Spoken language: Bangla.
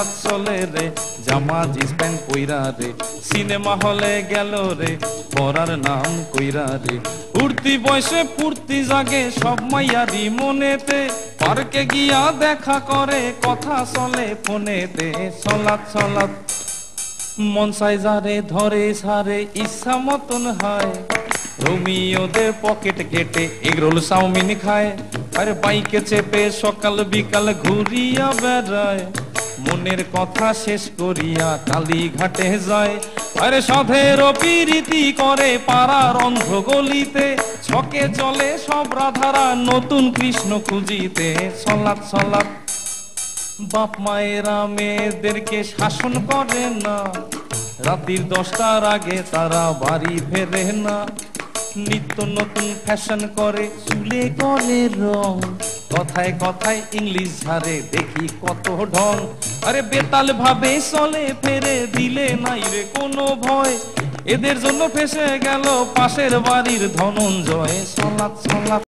সালাত চলে রে, জামা জিন্স প্যান্ট পইরা রে, সিনেমা হলে গেল রে, পড়ার নাম কইরা রে। উঠতি বয়সে ফুর্তি জাগে সব মাইয়ারি মনেতে, পার্কে গিয়া দেখা করে কথা চলে ফোনেতে। সালাত সালাত মন চাই যারে ধরে সারে ইচ্ছা মতন হয়, রোমিওদের পকেট কেটে এগরোল চাউমিন খায়, আরে বাইকে চেপে সকাল বিকাল ঘুরিয়া বেড়ায়, মনের কথা শেষ করিয়া কালীঘাটে যায়। আরে সাধের পিরিতি করে পাড়ার অন্ধ গলিতে, ছকে চলে সব রাধারা নতুন কৃষ্ণ খুঁজিতে। সালাত সালাত বাপ মায়েরা মেয়েদেরকে শাসন করে না, রাত্রির 10টার আগে তারা বাড়ি ফেরে না, নিত্য নতুন ফ্যাশন করে চুলে করে রং, কথায় কথায় ইংলিশ ঝাড়ে দেখি কত ঢং। আরে বেতাল ভাবে চলে ফেরে দিলে নাই রে কোনো ভয়, এদের জন্য ফেসে গেল পাশের বাড়ির ধনঞ্জয়। সালাত সালাত